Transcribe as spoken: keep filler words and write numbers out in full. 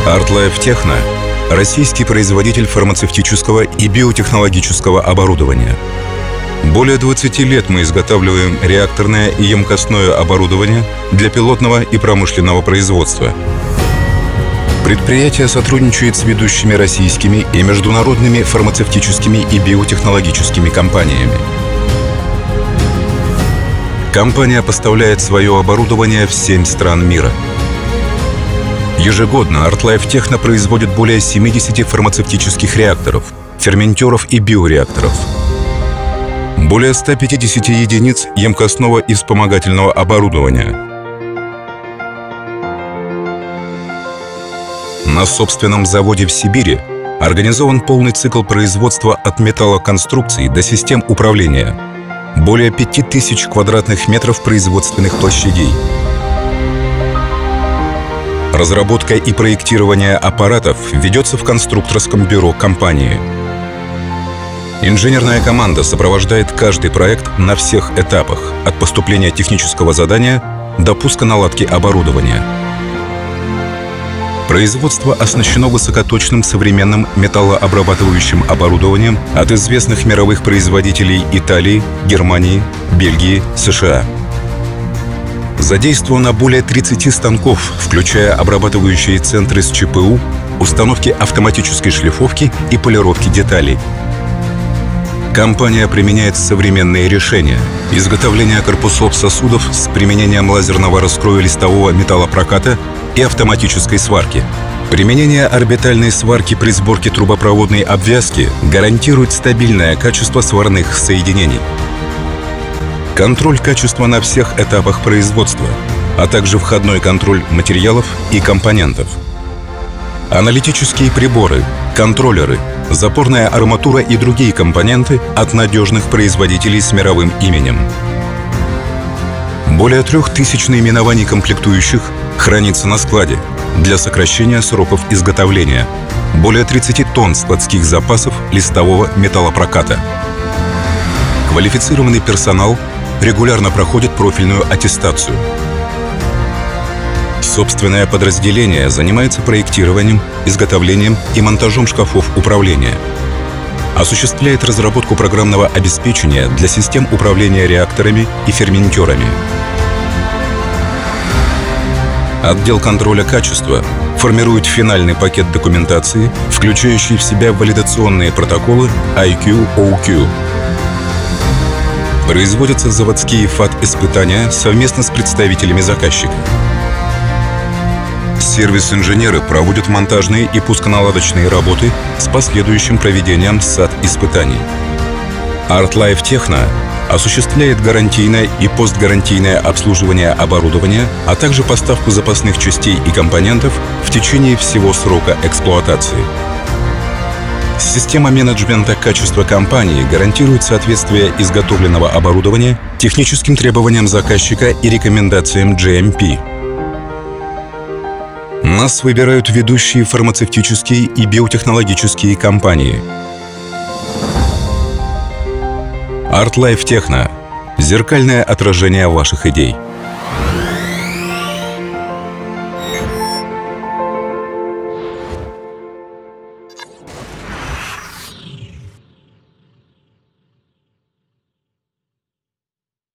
ArtLife Techno – российский производитель фармацевтического и биотехнологического оборудования. Более двадцати лет мы изготавливаем реакторное и емкостное оборудование для пилотного и промышленного производства. Предприятие сотрудничает с ведущими российскими и международными фармацевтическими и биотехнологическими компаниями. Компания поставляет свое оборудование в семь стран мира. Ежегодно ArtLife Techno производит более семидесяти фармацевтических реакторов, ферментеров и биореакторов. Более ста пятидесяти единиц емкостного и вспомогательного оборудования. На собственном заводе в Сибири организован полный цикл производства от металлоконструкций до систем управления. Более пяти тысяч квадратных метров производственных площадей. Разработка и проектирование аппаратов ведется в конструкторском бюро компании. Инженерная команда сопровождает каждый проект на всех этапах, от поступления технического задания до пуска наладки оборудования. Производство оснащено высокоточным современным металлообрабатывающим оборудованием от известных мировых производителей Италии, Германии, Бельгии, США. Задействовано более тридцати станков, включая обрабатывающие центры с ЧПУ, установки автоматической шлифовки и полировки деталей. Компания применяет современные решения: изготовление корпусов сосудов с применением лазерного раскроя листового металлопроката и автоматической сварки. Применение орбитальной сварки при сборке трубопроводной обвязки гарантирует стабильное качество сварных соединений. Контроль качества на всех этапах производства, а также входной контроль материалов и компонентов. Аналитические приборы, контроллеры, запорная арматура и другие компоненты от надежных производителей с мировым именем. Более трех тысяч наименований комплектующих хранится на складе для сокращения сроков изготовления. Более тридцати тонн складских запасов листового металлопроката. Квалифицированный персонал регулярно проходит профильную аттестацию. Собственное подразделение занимается проектированием, изготовлением и монтажом шкафов управления. Осуществляет разработку программного обеспечения для систем управления реакторами и ферментерами. Отдел контроля качества формирует финальный пакет документации, включающий в себя валидационные протоколы ай кью оу кью. Производятся заводские ФАТ-испытания совместно с представителями заказчика. Сервис-инженеры проводят монтажные и пусконаладочные работы с последующим проведением САТ-испытаний. ArtLife Techno осуществляет гарантийное и постгарантийное обслуживание оборудования, а также поставку запасных частей и компонентов в течение всего срока эксплуатации. Система менеджмента качества компании гарантирует соответствие изготовленного оборудования техническим требованиям заказчика и рекомендациям джи эм пи. Нас выбирают ведущие фармацевтические и биотехнологические компании. ArtLife Techno – зеркальное отражение ваших идей.